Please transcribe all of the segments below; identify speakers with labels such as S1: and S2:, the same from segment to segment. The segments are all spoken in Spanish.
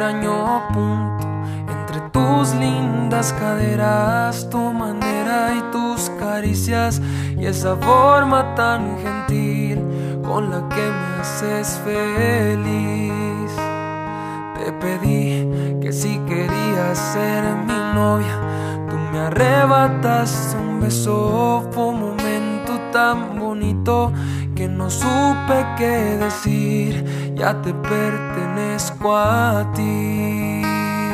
S1: extraño punto entre tus lindas caderas, tu manera y tus caricias, y esa forma tan gentil con la que me haces feliz. Te pedí que si querías ser mi novia, tú me arrebataste un beso. Fue un momento tan bonito que no supe qué decir. Ya te pertenezco a ti.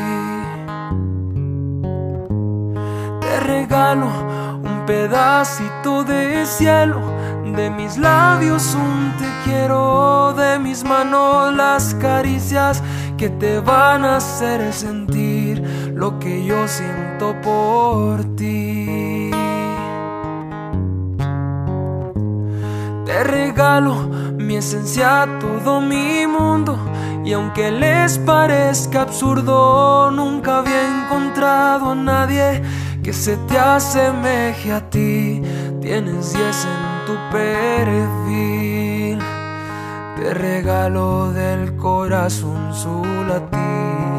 S1: Te regalo un pedacito de cielo, de mis labios un te quiero, de mis manos las caricias que te van a hacer sentir lo que yo siento por ti. Te regalo mi esencia, todo mi mundo, y aunque les parezca absurdo, nunca había encontrado a nadie que se te asemeje a ti. Tienes 10 en tu perfil. Te regalo del corazón su latir.